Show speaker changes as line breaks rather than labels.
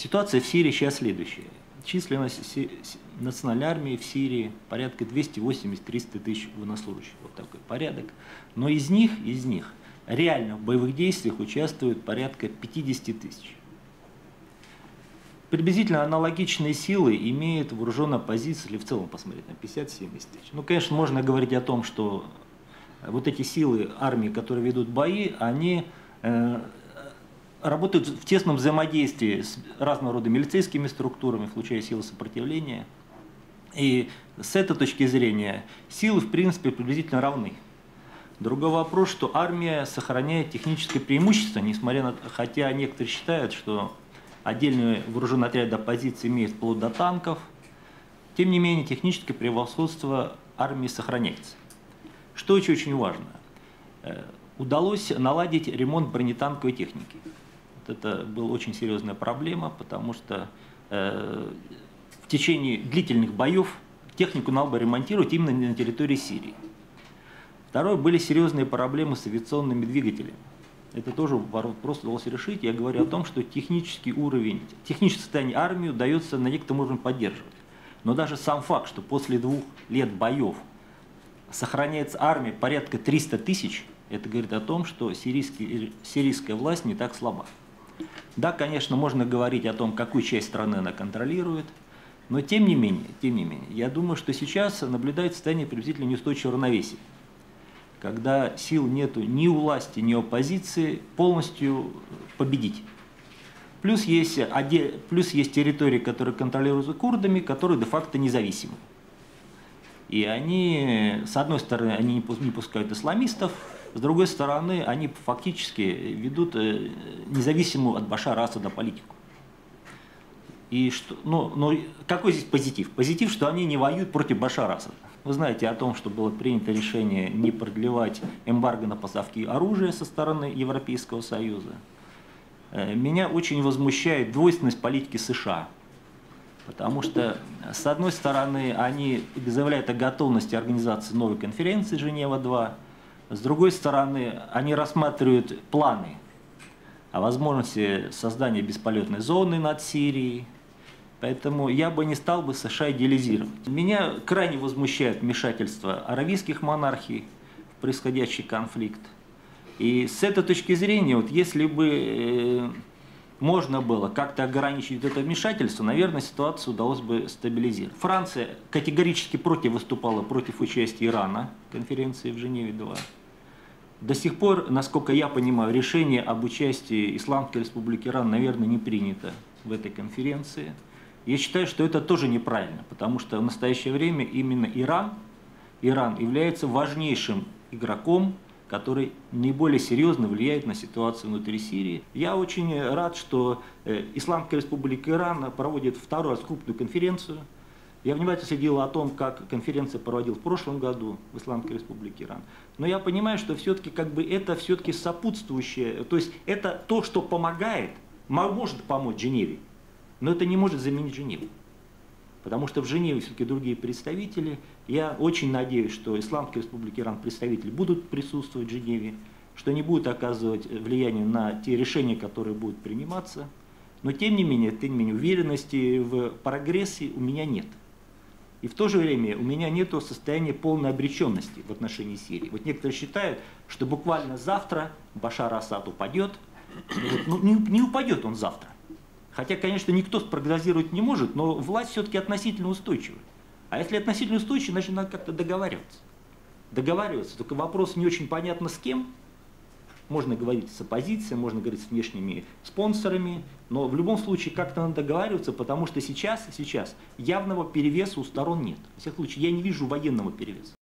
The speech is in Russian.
Ситуация в Сирии сейчас следующая. Численность национальной армии в Сирии порядка 280-300 тысяч военнослужащих. Вот такой порядок. Но из них реально в боевых действиях участвует порядка 50 тысяч. Приблизительно аналогичные силы имеет вооруженная оппозиция, если в целом посмотреть, на 50-70 тысяч. Ну, конечно, можно говорить о том, что вот эти силы армии, которые ведут бои, они работают в тесном взаимодействии с разного рода милицейскими структурами, включая силы сопротивления. И с этой точки зрения силы, в принципе, приблизительно равны. Другой вопрос, что армия сохраняет техническое преимущество, несмотря на, хотя некоторые считают, что отдельные вооруженные отряды оппозиции имеют вплоть до танков, тем не менее техническое превосходство армии сохраняется. Что очень важно, удалось наладить ремонт бронетанковой техники. Вот это была очень серьезная проблема, потому что в течение длительных боев технику надо было ремонтировать именно на территории Сирии. Второе, были серьезные проблемы с авиационными двигателями. Это тоже вопрос удалось решить. Я говорю о том, что технический состояние армии удается на некотором уровне поддерживать. Но даже сам факт, что после 2 лет боев сохраняется армия порядка 300 тысяч, это говорит о том, что сирийская власть не так слаба. Да, конечно, можно говорить о том, какую часть страны она контролирует, но тем не менее, я думаю, что сейчас наблюдается состояние приблизительно неустойчивого равновесия, когда сил нету ни у власти, ни у оппозиции полностью победить. Плюс есть территории, которые контролируются курдами, которые де-факто независимы. И они, с одной стороны, они не пускают исламистов, с другой стороны, они фактически ведут независимую от Башара Асада политику. И что, но какой здесь позитив? Позитив, что они не воюют против Башара Асада. Вы знаете о том, что было принято решение не продлевать эмбарго на поставки оружия со стороны Европейского Союза. Меня очень возмущает двойственность политики США. Потому что, с одной стороны, они заявляют о готовности организации новой конференции Женева-2, с другой стороны, они рассматривают планы о возможности создания бесполетной зоны над Сирией. Поэтому я бы не стал бы США идеализировать. Меня крайне возмущает вмешательство аравийских монархий в происходящий конфликт. И с этой точки зрения, вот если бы можно было как-то ограничить это вмешательство, наверное, ситуацию удалось бы стабилизировать. Франция категорически выступала против участия Ирана в конференции в Женеве-2. До сих пор, насколько я понимаю, решение об участии Исламской Республики Иран, наверное, не принято в этой конференции. Я считаю, что это тоже неправильно, потому что в настоящее время именно Иран является важнейшим игроком, который наиболее серьезно влияет на ситуацию внутри Сирии. Я очень рад, что Исламская Республика Иран проводит вторую крупную конференцию. Я внимательно следил о том, как конференция проводилась в прошлом году в Исламской Республике Иран. Но я понимаю, что все-таки это все-таки сопутствующее, то есть это то, что помогает, может помочь Женеве, но это не может заменить Женеву. Потому что в Женеве все-таки другие представители. Я очень надеюсь, что Исламской Республики Иран представители будут присутствовать в Женеве, что они будут оказывать влияние на те решения, которые будут приниматься. Но тем не менее уверенности в прогрессе у меня нет. И в то же время у меня нет состояния полной обреченности в отношении Сирии. Вот некоторые считают, что буквально завтра Башар Асад упадет. Ну, не упадет он завтра. Хотя, конечно, никто спрогнозировать не может, но власть все-таки относительно устойчивая. А если относительно устойчивая, значит, надо как-то договариваться. Договариваться, только вопрос не очень понятно с кем. Можно говорить с оппозицией, можно говорить с внешними спонсорами, но в любом случае как-то надо договариваться, потому что сейчас явного перевеса у сторон нет. Во всяком случае, я не вижу военного перевеса.